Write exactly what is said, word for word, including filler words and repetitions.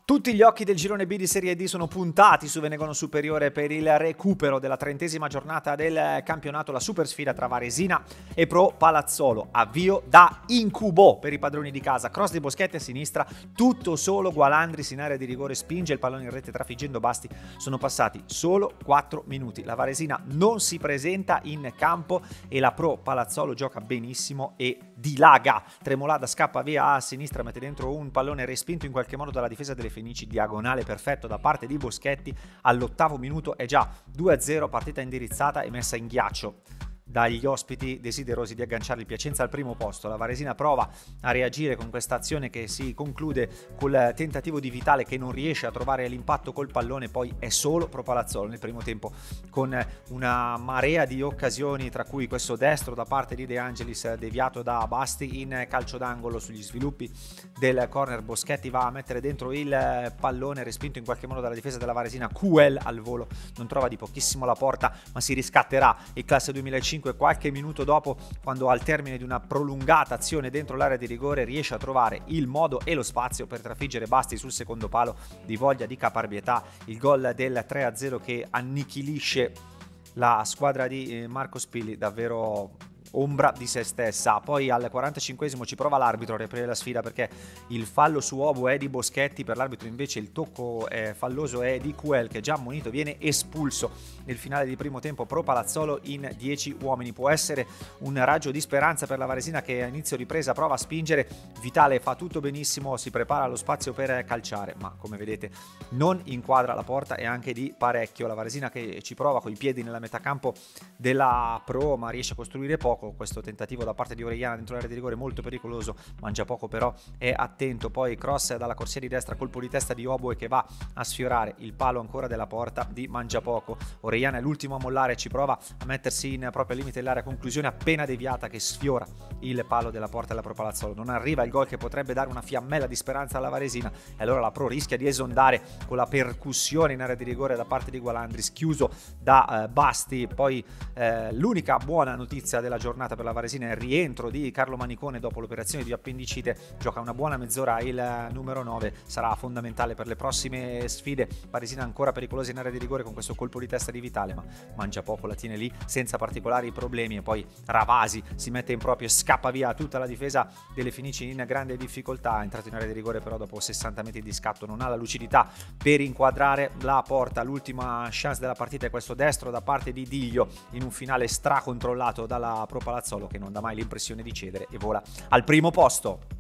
Tutti gli occhi del girone B di Serie D sono puntati su Venegono Superiore per il recupero della trentesima giornata del campionato, la super sfida tra Varesina e Pro Palazzolo. Avvio da incubo per i padroni di casa, cross di Boschetti a sinistra, tutto solo Gualandris in area di rigore, spinge il pallone in rete trafiggendo Basti. Sono passati solo quattro minuti, la Varesina non si presenta in campo e la Pro Palazzolo gioca benissimo e dilaga. Tremolada scappa via a sinistra, mette dentro un pallone respinto in qualche modo dalla difesa delle Fenici, diagonale perfetto da parte di Boschetti. All'ottavo minuto è già due a zero, partita indirizzata e messa in ghiaccio dagli ospiti desiderosi di agganciare il Piacenza al primo posto. La Varesina prova a reagire con questa azione che si conclude col tentativo di Vitale che non riesce a trovare l'impatto col pallone, poi è solo Pro Palazzolo nel primo tempo con una marea di occasioni, tra cui questo destro da parte di De Angelis deviato da Basti in calcio d'angolo. Sugli sviluppi del corner Boschetti va a mettere dentro il pallone respinto in qualche modo dalla difesa della Varesina. Q L al volo non trova di pochissimo la porta, ma si riscatterà il classe duemilacinque qualche minuto dopo, quando al termine di una prolungata azione dentro l'area di rigore riesce a trovare il modo e lo spazio per trafiggere Basti sul secondo palo di voglia di caparbietà. Il gol del tre a zero che annichilisce la squadra di Marco Spilli, davvero ombra di se stessa. Poi al quarantacinquesimo ci prova l'arbitro a riaprire la sfida perché il fallo su Obo è di Boschetti, per l'arbitro invece il tocco eh, falloso è di Q L che già ammonito viene espulso. Nel finale di primo tempo Pro Palazzolo in dieci uomini. Può essere un raggio di speranza per la Varesina che a inizio ripresa prova a spingere. Vitale fa tutto benissimo, si prepara allo spazio per calciare, ma come vedete non inquadra la porta e anche di parecchio. La Varesina che ci prova coi piedi nella metà campo della Pro ma riesce a costruire poco. Questo tentativo da parte di Orellana dentro l'area di rigore molto pericoloso, Mangiapoco però è attento. Poi cross dalla corsia di destra, colpo di testa di Oboe che va a sfiorare il palo ancora della porta di Mangiapoco. Orellana è l'ultimo a mollare, ci prova a mettersi in proprio limite dell'area, conclusione appena deviata che sfiora il palo della porta della Pro Palazzolo. Non arriva il gol che potrebbe dare una fiammella di speranza alla Varesina e allora la Pro rischia di esondare con la percussione in area di rigore da parte di Gualandris, chiuso da eh, Basti. Poi eh, l'unica buona notizia della giornata per la Varesina è il rientro di Carlo Manicone dopo l'operazione di appendicite, gioca una buona mezz'ora il numero nove, sarà fondamentale per le prossime sfide. Varesina ancora pericolosa in area di rigore con questo colpo di testa di Vitale, ma Mangiapoco la tiene lì senza particolari problemi. E poi Ravasi si mette in proprio e scappa via tutta la difesa delle Fenici in grande difficoltà. È entrato in area di rigore però dopo sessanta metri di scatto non ha la lucidità per inquadrare la porta. L'ultima chance della partita è questo destro da parte di Diglio in un finale stracontrollato dalla Pro Palazzolo che non dà mai l'impressione di cedere e vola al primo posto.